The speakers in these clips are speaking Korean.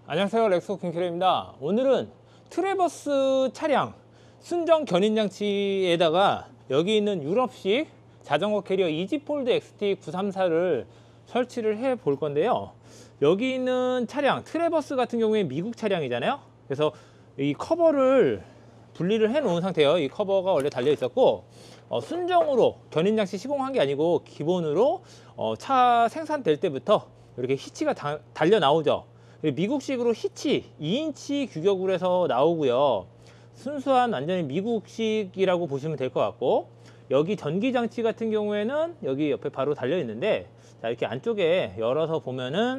안녕하세요, 렉소 김캐리입니다. 오늘은 트래버스 차량 순정 견인장치에다가 여기 있는 유럽식 자전거 캐리어 이지폴드 XT 934를 설치를 해 볼 건데요. 여기 있는 차량 트래버스 같은 경우에 미국 차량이잖아요. 그래서 이 커버를 분리를 해 놓은 상태예요. 이 커버가 원래 달려 있었고 순정으로 견인장치 시공한 게 아니고 기본으로 차 생산될 때부터 이렇게 히치가 달려 나오죠. 미국식으로 히치 2인치 규격으로 해서 나오고요. 순수한 완전히 미국식이라고 보시면 될 것 같고, 여기 전기장치 같은 경우에는 여기 옆에 바로 달려 있는데, 자 이렇게 안쪽에 열어서 보면은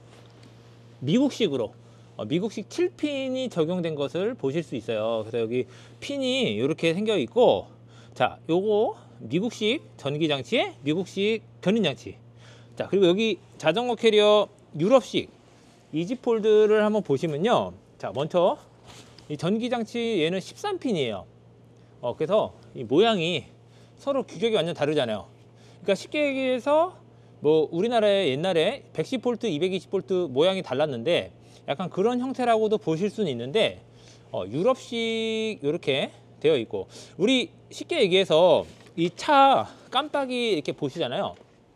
미국식으로 미국식 7핀이 적용된 것을 보실 수 있어요. 그래서 여기 핀이 이렇게 생겨 있고, 자 요거 미국식 전기장치에 미국식 견인장치. 자 그리고 여기 자전거 캐리어 유럽식 이지폴드를 한번 보시면요. 자 먼저 이 전기장치 얘는 13핀이에요. 그래서 이 모양이 서로 규격이 완전 다르잖아요. 그러니까 쉽게 얘기해서 뭐 우리나라에 옛날에 110V, 220V 모양이 달랐는데 약간 그런 형태라고도 보실 수는 있는데, 유럽식 이렇게 되어 있고, 우리 쉽게 얘기해서 이 차 깜빡이 이렇게 보시잖아요.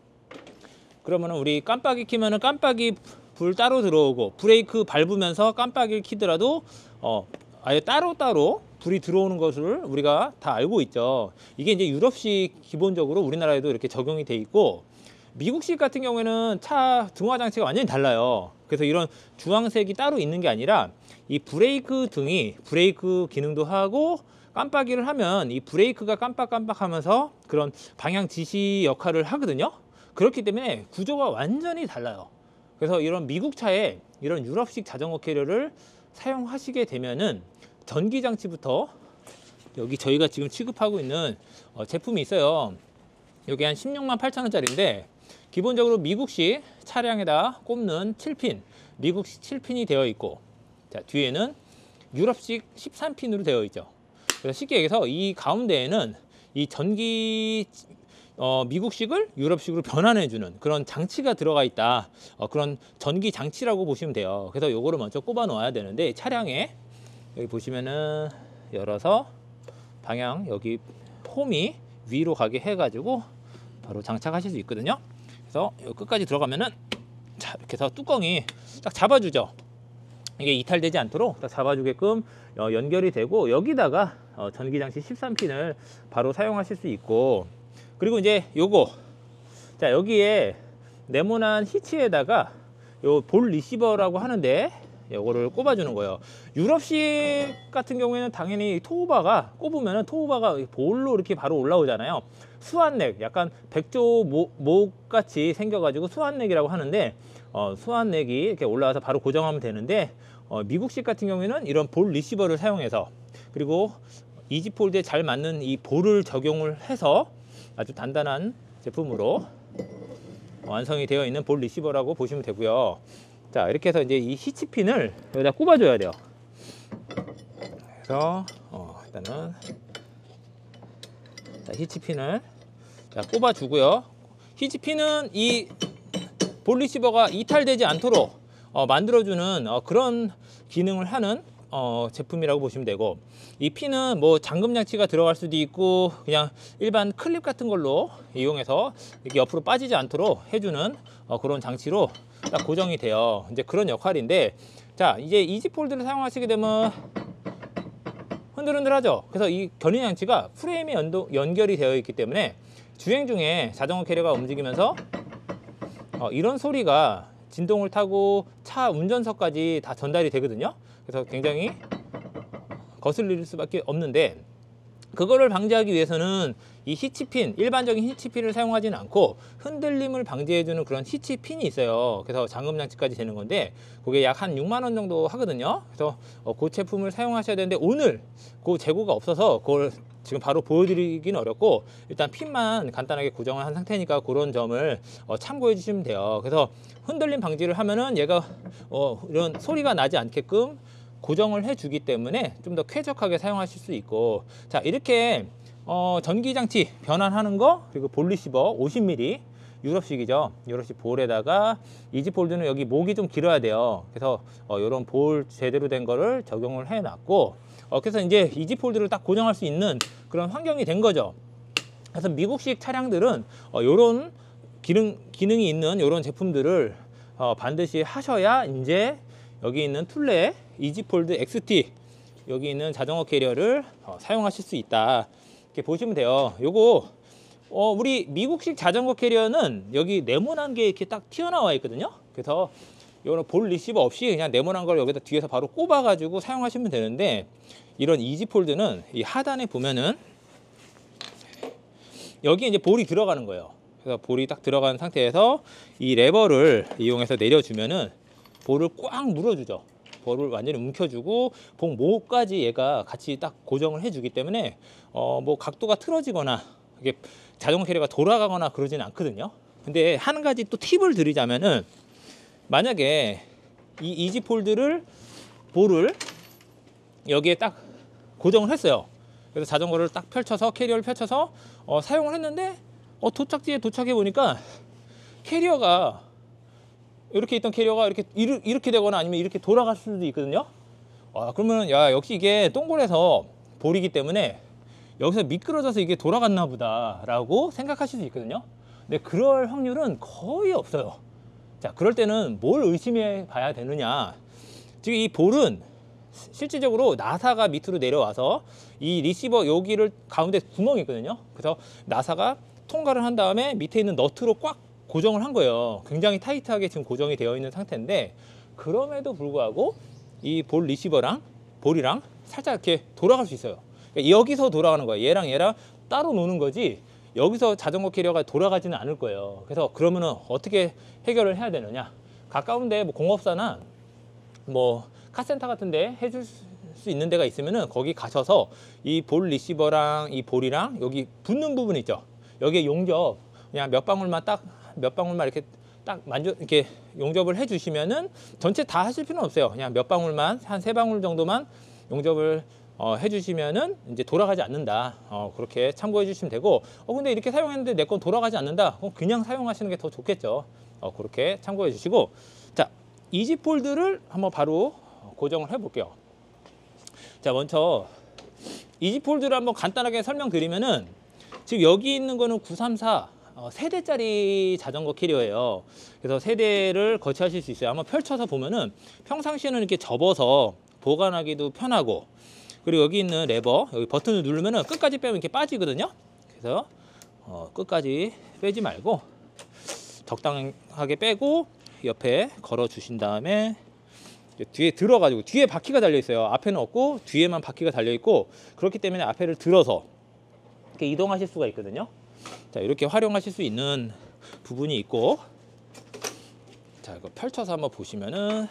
그러면은 우리 깜빡이 켜면은 깜빡이 불 따로 들어오고, 브레이크 밟으면서 깜빡이를 켜더라도 아예 따로따로 불이 들어오는 것을 우리가 다 알고 있죠. 이게 이제 유럽식 기본적으로 우리나라에도 이렇게 적용이 돼 있고, 미국식 같은 경우에는 차 등화 장치가 완전히 달라요. 그래서 이런 주황색이 따로 있는 게 아니라 이 브레이크 등이 브레이크 기능도 하고, 깜빡이를 하면 이 브레이크가 깜빡깜빡 하면서 그런 방향 지시 역할을 하거든요. 그렇기 때문에 구조가 완전히 달라요. 그래서 이런 미국 차에 이런 유럽식 자전거 캐리어를 사용하시게 되면은 전기장치부터 여기 저희가 지금 취급하고 있는 제품이 있어요. 여기 한 16만 8천 원짜리인데 기본적으로 미국식 차량에다 꼽는 7핀, 미국식 7핀이 되어 있고, 자 뒤에는 유럽식 13핀으로 되어 있죠. 그래서 쉽게 얘기해서 이 가운데에는 이 전기 미국식을 유럽식으로 변환해주는 그런 장치가 들어가 있다. 그런 전기 장치라고 보시면 돼요. 그래서 요거를 먼저 꼽아 놓아야 되는데, 차량에 여기 보시면은 열어서 방향 여기 폼이 위로 가게 해가지고 바로 장착하실 수 있거든요. 그래서 끝까지 들어가면은 자 이렇게 해서 뚜껑이 딱 잡아주죠. 이게 이탈되지 않도록 딱 잡아주게끔 연결이 되고, 여기다가 전기장치 13핀을 바로 사용하실 수 있고, 그리고 이제 요거 자 여기에 네모난 히치에다가 요 볼 리시버라고 하는데 요거를 꼽아주는 거예요. 유럽식 같은 경우에는 당연히 토우바가 꼽으면 토우바가 볼로 이렇게 바로 올라오잖아요. 수완넥, 약간 백조 목 같이 생겨가지고 수완넥이라고 하는데, 수완넥이 이렇게 올라와서 바로 고정하면 되는데, 미국식 같은 경우에는 이런 볼 리시버를 사용해서, 그리고 이지폴드에 잘 맞는 이 볼을 적용을 해서 아주 단단한 제품으로 완성이 되어 있는 볼 리시버라고 보시면 되고요. 자 이렇게 해서 이제 이 히치핀을 여기다 꼽아줘야 돼요. 그래서 일단은 자, 히치핀을 자, 꼽아주고요. 히치핀은 이 볼 리시버가 이탈되지 않도록 만들어주는 그런 기능을 하는 제품이라고 보시면 되고, 이 핀은 뭐 잠금 장치가 들어갈 수도 있고 그냥 일반 클립 같은 걸로 이용해서 이렇게 옆으로 빠지지 않도록 해주는 그런 장치로 딱 고정이 돼요. 이제 그런 역할인데, 자 이제 이지폴드를 사용하시게 되면 흔들흔들하죠. 그래서 이 견인 장치가 프레임에 연결이 되어 있기 때문에 주행 중에 자전거 캐리어가 움직이면서 이런 소리가 진동을 타고 차 운전석까지 다 전달이 되거든요. 그래서 굉장히 거슬릴 수밖에 없는데, 그거를 방지하기 위해서는 이 히치핀, 일반적인 히치핀을 사용하지는 않고 흔들림을 방지해주는 그런 히치핀이 있어요. 그래서 잠금 장치까지 되는 건데 그게 약 한 6만 원 정도 하거든요. 그래서 그 제품을 사용하셔야 되는데 오늘 그 재고가 없어서 그걸 지금 바로 보여드리기는 어렵고, 일단 핀만 간단하게 고정을 한 상태니까 그런 점을 참고해 주시면 돼요. 그래서 흔들림 방지를 하면은 얘가 이런 소리가 나지 않게끔 고정을 해주기 때문에 좀 더 쾌적하게 사용하실 수 있고, 자 이렇게 전기장치 변환하는 거, 그리고 볼 리시버 50mm 유럽식이죠. 유럽식 볼에다가 이지폴드는 여기 목이 좀 길어야 돼요. 그래서 이런 볼 제대로 된 거를 적용을 해 놨고, 그래서 이제 이지폴드를 딱 고정할 수 있는 그런 환경이 된 거죠. 그래서 미국식 차량들은 이런 기능이 있는 이런 제품들을 반드시 하셔야 이제 여기 있는 툴레 이지폴드 XT, 여기 있는 자전거 캐리어를 사용하실 수 있다, 이렇게 보시면 돼요. 요거 우리 미국식 자전거 캐리어는 여기 네모난 게 이렇게 딱 튀어나와 있거든요. 그래서 이거는 볼 리시버 없이 그냥 네모난 걸 여기다 뒤에서 바로 꼽아 가지고 사용하시면 되는데, 이런 이지폴드는 이 하단에 보면은 여기 이제 볼이 들어가는 거예요. 그래서 볼이 딱 들어간 상태에서 이 레버를 이용해서 내려주면은 볼을 꽉 물어주죠. 볼을 완전히 움켜주고 복 목까지 얘가 같이 딱 고정을 해주기 때문에 뭐 각도가 틀어지거나 이게 자전거 캐리어가 돌아가거나 그러지는 않거든요. 근데 한 가지 또 팁을 드리자면은, 만약에 이 이지폴드를 볼을 여기에 딱 고정을 했어요. 그래서 자전거를 딱 펼쳐서 캐리어를 펼쳐서 사용을 했는데 도착지에 도착해 보니까 캐리어가 이렇게 있던 캐리어가 이렇게 되거나 아니면 이렇게 돌아갈 수도 있거든요. 그러면 야, 역시 이게 동굴에서 볼이기 때문에 여기서 미끄러져서 이게 돌아갔나 보다 라고 생각하실 수 있거든요. 근데 그럴 확률은 거의 없어요. 자, 그럴 때는 뭘 의심해 봐야 되느냐. 지금 이 볼은 실질적으로 나사가 밑으로 내려와서 이 리시버 여기를 가운데 구멍이 있거든요. 그래서 나사가 통과를 한 다음에 밑에 있는 너트로 꽉 고정을 한 거예요. 굉장히 타이트하게 지금 고정이 되어 있는 상태인데, 그럼에도 불구하고 이 볼 리시버랑 볼이랑 살짝 이렇게 돌아갈 수 있어요. 그러니까 여기서 돌아가는 거예요. 얘랑 따로 노는 거지 여기서 자전거 캐리어가 돌아가지는 않을 거예요. 그래서 그러면은 어떻게 해결을 해야 되느냐. 가까운데 뭐 공업사나 뭐 카센터 같은데 해줄 수 있는 데가 있으면은 거기 가셔서 이 볼 리시버랑 이 볼이랑 여기 붙는 부분 있죠. 여기에 용접 그냥 몇 방울만 이렇게 딱 이렇게 용접을 해주시면은, 전체 다 하실 필요는 없어요. 그냥 몇 방울만, 한 3방울 정도만 용접을 해주시면은 이제 돌아가지 않는다. 그렇게 참고해 주시면 되고, 근데 이렇게 사용했는데 내 건 돌아가지 않는다. 그냥 사용하시는 게 더 좋겠죠. 그렇게 참고해 주시고, 자, 이지폴드를 한번 바로 고정을 해 볼게요. 자, 먼저 이지폴드를 한번 간단하게 설명드리면은, 지금 여기 있는 거는 934 세대짜리 자전거 캐리어예요. 그래서 세대를 거치하실 수 있어요. 한번 펼쳐서 보면은 평상시에는 이렇게 접어서 보관하기도 편하고, 그리고 여기 있는 레버, 여기 버튼을 누르면은 끝까지 빼면 이렇게 빠지거든요. 그래서 끝까지 빼지 말고 적당하게 빼고 옆에 걸어 주신 다음에 뒤에 들어가지고, 뒤에 바퀴가 달려 있어요. 앞에는 없고 뒤에만 바퀴가 달려 있고, 그렇기 때문에 앞에를 들어서 이렇게 이동하실 수가 있거든요. 자, 이렇게 활용하실 수 있는 부분이 있고, 자, 이거 펼쳐서 한번 보시면은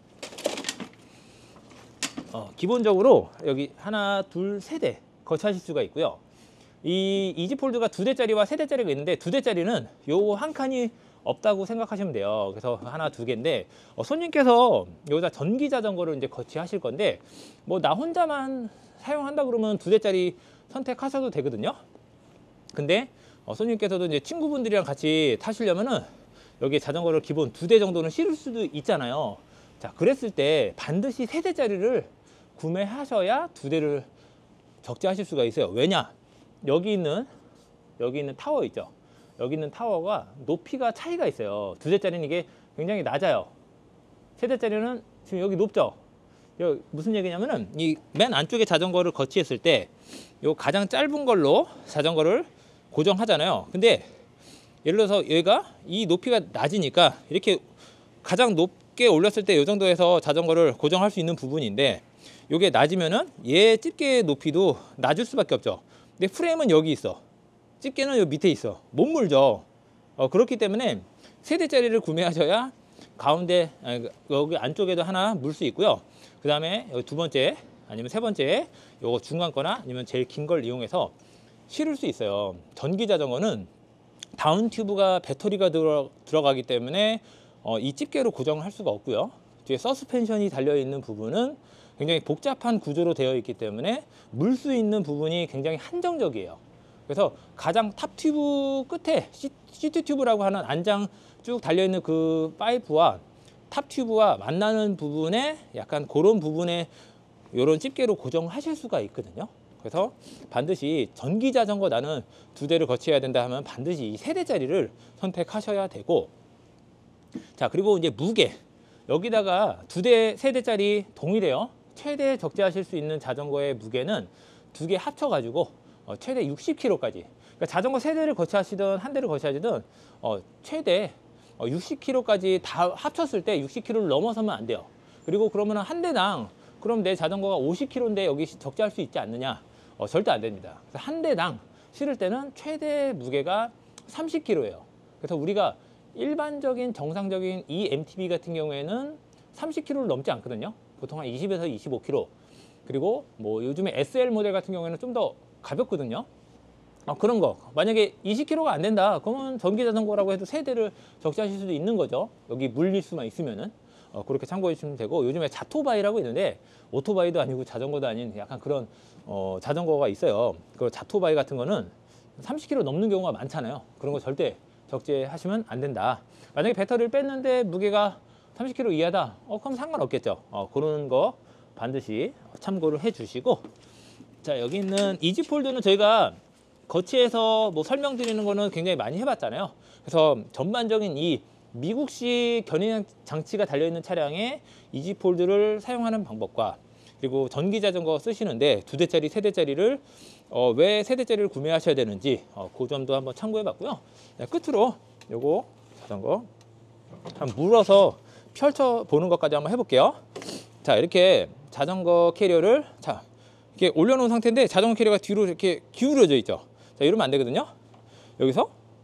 기본적으로 여기 하나, 둘, 세 대 거치하실 수가 있고요. 이 이지폴드가 2대짜리와 3대짜리가 있는데, 2대짜리는 요 한 칸이 없다고 생각하시면 돼요. 그래서 하나, 2개인데 손님께서 여기다 전기 자전거를 이제 거치하실 건데, 뭐 나 혼자만 사용한다 그러면 2대짜리 선택하셔도 되거든요. 근데 손님께서도 이제 친구분들이랑 같이 타시려면은 여기 자전거를 기본 2대 정도는 실을 수도 있잖아요. 자, 그랬을 때 반드시 3대짜리를 구매하셔야 2대를 적재하실 수가 있어요. 왜냐? 여기 있는 타워 있죠. 여기 있는 타워가 높이가 차이가 있어요. 2대짜리는 이게 굉장히 낮아요. 3대짜리는 지금 여기 높죠. 여기 무슨 얘기냐면은, 이 맨 안쪽에 자전거를 거치했을 때 요 가장 짧은 걸로 자전거를 고정하잖아요. 근데 예를 들어서 얘가 이 높이가 낮으니까 이렇게 가장 높게 올렸을 때 이 정도에서 자전거를 고정할 수 있는 부분인데, 이게 낮으면은 얘 집게 높이도 낮을 수밖에 없죠. 근데 프레임은 여기 있어. 집게는 여기 밑에 있어. 못 물죠. 그렇기 때문에 3대짜리를 구매하셔야 가운데 여기 안쪽에도 하나 물 수 있고요. 그 다음에 여기 2번째 아니면 3번째 요거 중간 거나 아니면 제일 긴 걸 이용해서 실을 수 있어요. 전기 자전거는 다운 튜브가 배터리가 들어가기 때문에 이 집게로 고정을 할 수가 없고요. 뒤에 서스펜션이 달려있는 부분은 굉장히 복잡한 구조로 되어 있기 때문에 물 수 있는 부분이 굉장히 한정적이에요. 그래서 가장 탑 튜브 끝에 시트 튜브라고 하는 안장 쭉 달려있는 그 파이프와 탑 튜브와 만나는 부분에 약간 그런 부분에 이런 집게로 고정하실 수가 있거든요. 그래서 반드시 전기 자전거 나는 2대를 거치해야 된다 하면 반드시 이 3대짜리를 선택하셔야 되고, 자, 그리고 이제 무게, 여기다가 2대, 3대짜리 동일해요. 최대 적재하실 수 있는 자전거의 무게는 2개 합쳐가지고 최대 60kg까지. 그러니까 자전거 3대를 거치하시든 1대를 거치하시든 최대 60kg까지 다 합쳤을 때 60kg를 넘어서면 안 돼요. 그리고 그러면 한 대당 그럼 내 자전거가 50kg인데 여기 적재할 수 있지 않느냐? 절대 안 됩니다. 그래서 한 대당 실을 때는 최대 무게가 30kg예요. 그래서 우리가 일반적인 정상적인 이 MTB 같은 경우에는 30kg를 넘지 않거든요. 보통 한 20에서 25kg. 그리고 뭐 요즘에 SL 모델 같은 경우에는 좀 더 가볍거든요. 그런 거 만약에 20kg가 안 된다 그러면 전기 자전거라고 해도 3대를 적재하실 수도 있는 거죠. 여기 물릴 수만 있으면은 그렇게 참고해 주시면 되고, 요즘에 자토바이라고 있는데 오토바이도 아니고 자전거도 아닌 약간 그런 자전거가 있어요. 그 자토바이 같은 거는 30kg 넘는 경우가 많잖아요. 그런 거 절대 적재하시면 안 된다. 만약에 배터리를 뺐는데 무게가 30kg 이하다 그럼 상관없겠죠. 그런 거 반드시 참고를 해 주시고, 자, 여기 있는 이지폴드는 저희가 거치해서 뭐 설명드리는 거는 굉장히 많이 해봤잖아요. 그래서 전반적인 이 미국식 견인 장치가 달려있는 차량에 이지폴드를 사용하는 방법과, 그리고 전기 자전거 쓰시는데 2대짜리, 3대짜리를 왜 3대짜리를 구매하셔야 되는지 그 점도 한번 참고해 봤고요. 끝으로 요거 자전거 한번 물어서 펼쳐 보는 것까지 한번 해볼게요. 자, 이렇게 자전거 캐리어를 이렇게 올려놓은 상태인데 자전거 캐리어가 뒤로 이렇게 기울어져 있죠. 자, 이러면 안 되거든요. 여기서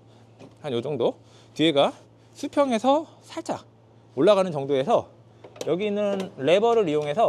한 요 정도 뒤에가 수평에서 살짝 올라가는 정도에서 여기 있는 레버를 이용해서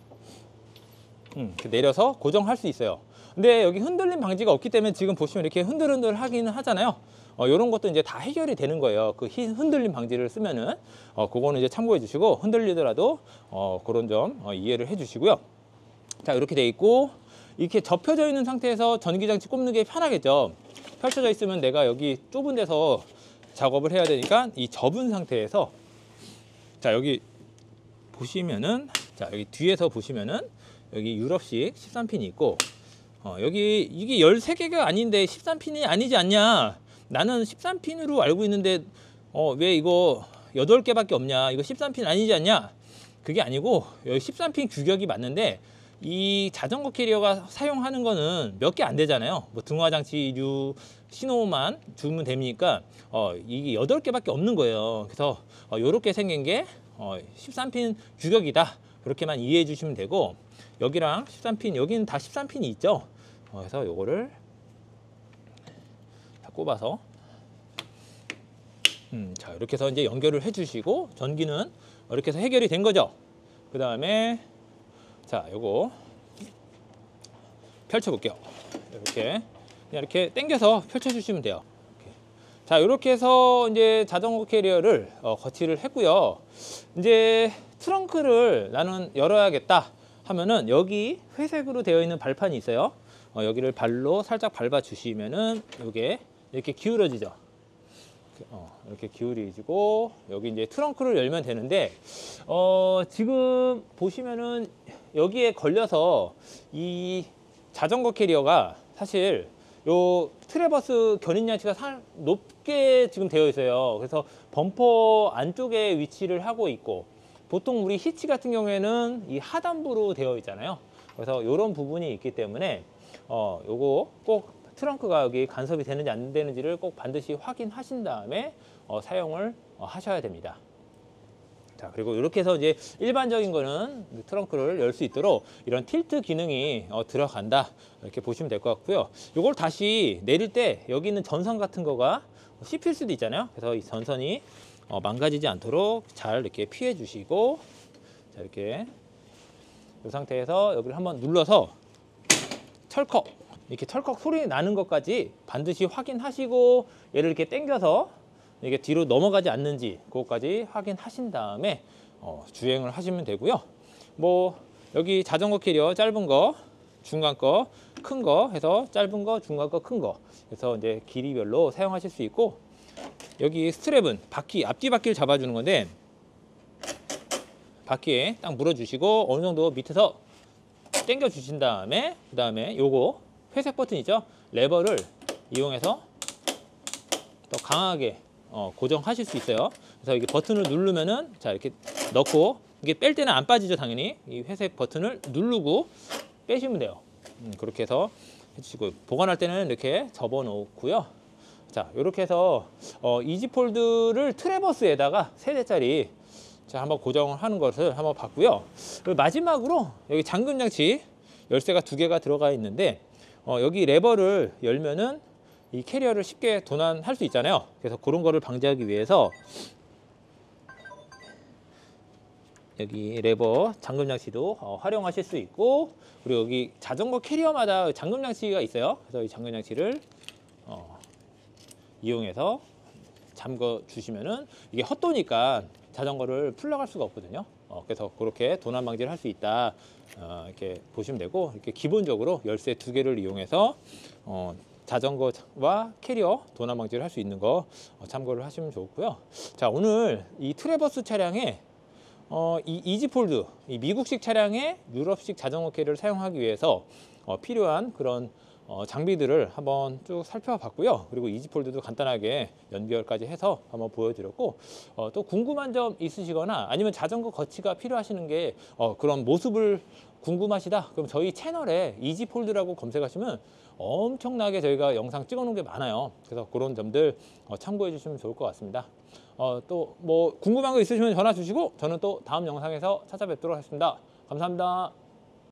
내려서 고정할 수 있어요. 근데 여기 흔들림 방지가 없기 때문에 지금 보시면 이렇게 흔들흔들 하기는 하잖아요. 이런 것도 이제 다 해결이 되는 거예요. 그 흔들림 방지를 쓰면은 그거는 이제 참고해 주시고, 흔들리더라도 그런 점 이해를 해 주시고요. 자, 이렇게 돼 있고 이렇게 접혀져 있는 상태에서 전기장치 꼽는 게 편하겠죠. 펼쳐져 있으면 내가 여기 좁은 데서 작업을 해야 되니까 이 접은 상태에서, 자, 여기 보시면은, 자, 여기 뒤에서 보시면은 여기 유럽식 13핀이 있고 여기 이게 13개가 아닌데 13핀이 아니지 않냐, 나는 13핀으로 알고 있는데 왜 이거 8개밖에 없냐, 이거 13핀 아니지 않냐. 그게 아니고 여기 13핀 규격이 맞는데 이 자전거 캐리어가 사용하는 거는 몇 개 안 되잖아요. 뭐 등화장치류 신호만 주면 되니까 이게 8개밖에 없는 거예요. 그래서 이렇게 생긴 게 13핀 규격이다, 그렇게만 이해해 주시면 되고, 여기랑 13핀, 여기는 다 13핀이 있죠. 그래서 요거를 다 꼽아서 자, 이렇게 해서 이제 연결을 해 주시고, 전기는 이렇게 해서 해결이 된 거죠. 그 다음에 자, 요거 펼쳐 볼게요. 이렇게 그냥 이렇게 당겨서 펼쳐 주시면 돼요. 이렇게. 자, 이렇게 해서 이제 자전거 캐리어를 거치를 했고요. 이제 트렁크를 나는 열어야겠다 하면은 여기 회색으로 되어 있는 발판이 있어요. 여기를 발로 살짝 밟아 주시면은 이게 이렇게 기울어지죠. 이렇게 기울이지고 여기 이제 트렁크를 열면 되는데 지금 보시면은 여기에 걸려서 이 자전거 캐리어가 사실 요 트래버스 견인 장치가 높게 지금 되어 있어요. 그래서 범퍼 안쪽에 위치를 하고 있고, 보통 우리 히치 같은 경우에는 이 하단부로 되어 있잖아요. 그래서 이런 부분이 있기 때문에 요거 꼭 트렁크가 여기 간섭이 되는지 안 되는지를 꼭 반드시 확인하신 다음에 사용을 하셔야 됩니다. 자, 그리고 이렇게 해서 이제 일반적인 거는 트렁크를 열 수 있도록 이런 틸트 기능이 들어간다, 이렇게 보시면 될 것 같고요. 이걸 다시 내릴 때 여기 있는 전선 같은 거가 씹힐 수도 있잖아요. 그래서 이 전선이 망가지지 않도록 잘 이렇게 피해 주시고, 자, 이렇게 이 상태에서 여기를 한번 눌러서 철컥, 이렇게 철컥 소리 나는 것까지 반드시 확인하시고, 얘를 이렇게 당겨서 이게 뒤로 넘어가지 않는지 그것까지 확인하신 다음에 주행을 하시면 되고요. 뭐 여기 자전거 캐리어 짧은 거, 중간 거, 큰 거 해서 짧은 거, 중간 거, 큰 거, 그래서 이제 길이별로 사용하실 수 있고, 여기 스트랩은 바퀴, 앞뒤 바퀴를 잡아주는 건데 바퀴에 딱 물어주시고 어느 정도 밑에서 당겨 주신 다음에 그 다음에 요거 회색 버튼 있죠? 레버를 이용해서 더 강하게 고정하실 수 있어요. 그래서 이게 버튼을 누르면은 자 이렇게 넣고 이게 뺄 때는 안 빠지죠 당연히. 이 회색 버튼을 누르고 빼시면 돼요. 그렇게 해서 해주시고 보관할 때는 이렇게 접어 놓고요. 자 이렇게 해서 이지폴드를 트래버스에다가 3대짜리 자 한번 고정을 하는 것을 한번 봤고요. 마지막으로 여기 잠금 장치 열쇠가 2개가 들어가 있는데 여기 레버를 열면은 이 캐리어를 쉽게 도난할 수 있잖아요. 그래서 그런 거를 방지하기 위해서 여기 레버 잠금 장치도 활용하실 수 있고 그리고 여기 자전거 캐리어마다 잠금 장치가 있어요. 그래서 이 잠금 장치를 이용해서 잠궈 주시면은 이게 헛도니까 자전거를 풀러갈 수가 없거든요. 그래서 그렇게 도난 방지를 할 수 있다 이렇게 보시면 되고 이렇게 기본적으로 열쇠 2개를 이용해서 자전거와 캐리어 도난 방지를 할 수 있는 거 참고를 하시면 좋고요. 자 오늘 이 트래버스 차량에 이 이지폴드 이 미국식 차량의 유럽식 자전거 캐리어를 사용하기 위해서 필요한 그런 장비들을 한번 쭉 살펴봤고요. 그리고 이지폴드도 간단하게 연결까지 해서 한번 보여드렸고 또 궁금한 점 있으시거나 아니면 자전거 거치가 필요하시는 게 그런 모습을 궁금하시다 그럼 저희 채널에 이지폴드라고 검색하시면 엄청나게 저희가 영상 찍어 놓은 게 많아요. 그래서 그런 점들 참고해 주시면 좋을 것 같습니다. 또 뭐 궁금한 거 있으시면 전화 주시고 저는 또 다음 영상에서 찾아뵙도록 하겠습니다. 감사합니다.